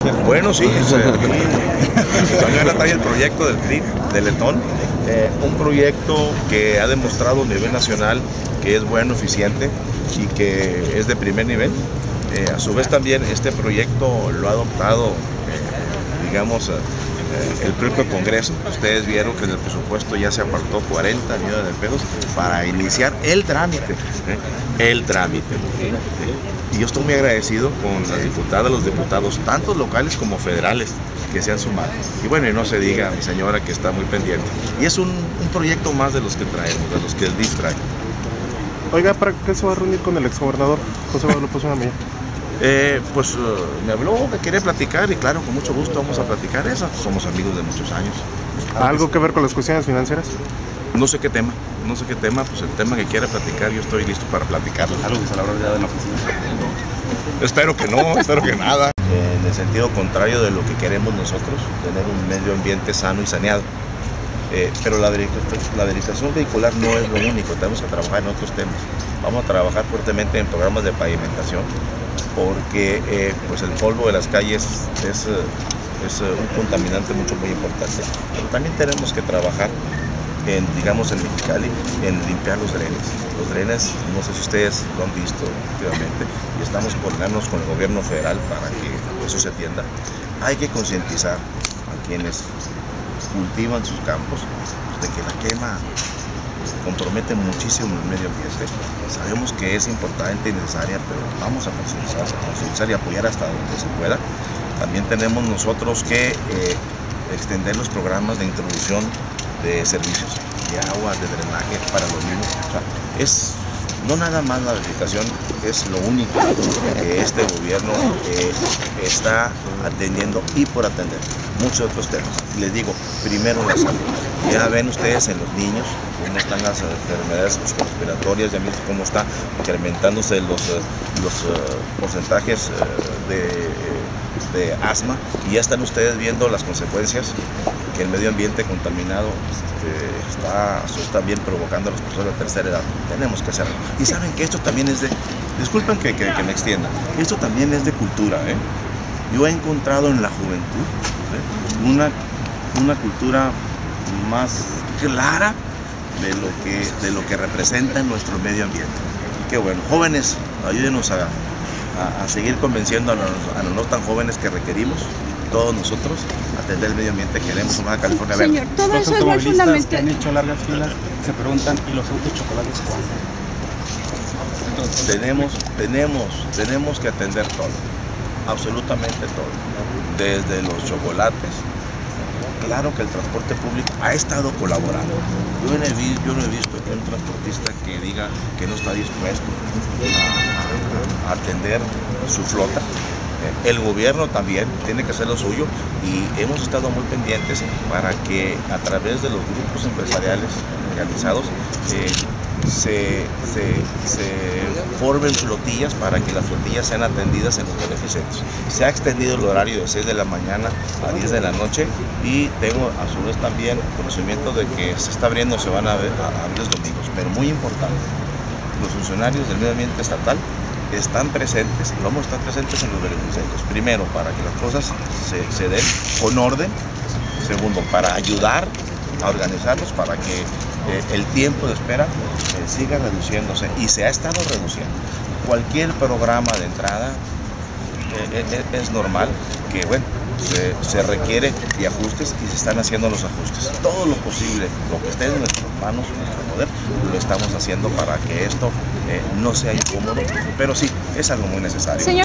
Bueno, sí, trae el proyecto del CRIP, del Letón, un proyecto que ha demostrado a nivel nacional que es bueno, eficiente y que es de primer nivel. A su vez también este proyecto lo ha adoptado, el propio Congreso. Ustedes vieron que en el presupuesto ya se apartó 40 millones de pesos para iniciar el trámite. Y yo estoy muy agradecido con las diputadas, los diputados, tanto locales como federales, que se han sumado. Y bueno, y no se diga a mi señora que está muy pendiente. Y es un proyecto más de los que traemos, de los que el DIF trae. Oiga, ¿para qué se va a reunir con el exgobernador José Manuel López Obrador? Me habló que quería platicar y claro, con mucho gusto vamos a platicar eso. Somos amigos de muchos años. ¿Algo que ver con las cuestiones financieras? No sé qué tema, pues el tema que quiera platicar, yo estoy listo para platicarlo. ¿Algo que se habrá ya de la oficina? Espero que no, espero que nada. En el sentido contrario de lo que queremos nosotros, tener un medio ambiente sano y saneado. Pero la verificación vehicular no es lo único, tenemos que trabajar en otros temas. Vamos a trabajar fuertemente en programas de pavimentación, porque pues el polvo de las calles es un contaminante muy importante. Pero también tenemos que trabajar en Mexicali, en limpiar los drenes. Los drenes, no sé si ustedes lo han visto últimamente, y estamos coordinándonos con el gobierno federal para que eso se atienda. Hay que concientizar a quienes cultivan sus campos de que la quema compromete muchísimo el medio ambiente. Sabemos que es importante y necesaria, pero vamos a concientizar y apoyar hasta donde se pueda. También tenemos nosotros que extender los programas de introducción de servicios de agua, de drenaje para los niños. O sea, no nada más la verificación es lo único que este gobierno está atendiendo y por atender muchos otros temas. Les digo, primero la salud. Ya ven ustedes en los niños cómo están las enfermedades respiratorias, ya ven cómo está incrementándose los porcentajes de asma, y ya están ustedes viendo las consecuencias que el medio ambiente contaminado está también provocando a las personas de tercera edad. Tenemos que hacerlo. Y saben que esto también es disculpen que me extienda, esto también es de cultura. Yo he encontrado en la juventud una cultura más clara de lo que representa nuestro medio ambiente. Y qué bueno, jóvenes, ayúdenos a seguir convenciendo a los no tan jóvenes que requerimos todos nosotros atender el medio ambiente que queremos en Baja California Verde. Señor, todo los eso automovilistas no es que han hecho largas filas se preguntan, ¿y los autos chocolates cuándo? Tenemos que atender todo, absolutamente todo, desde los chocolates. Claro que el transporte público ha estado colaborando. Yo no he visto que un transportista que diga que no está dispuesto a atender su flota. El gobierno también tiene que hacer lo suyo, y hemos estado muy pendientes para que a través de los grupos empresariales organizados se formen flotillas para que las flotillas sean atendidas en los beneficentes. Se ha extendido el horario de 6 de la mañana a 10 de la noche, y tengo a su vez también conocimiento de que se está abriendo, se van a abrir los domingos. Pero muy importante, los funcionarios del medio ambiente estatal están presentes, y vamos a estar presentes en los beneficentes. Primero, para que las cosas se den con orden. Segundo, para ayudar a organizarlos, para que el tiempo de espera siga reduciéndose, y se ha estado reduciendo. Cualquier programa de entrada es normal que, bueno, se requiere de ajustes, y se están haciendo los ajustes. Todo lo posible, lo que esté en nuestras manos, en nuestro poder, lo estamos haciendo para que esto no sea incómodo, pero sí, es algo muy necesario. Señor.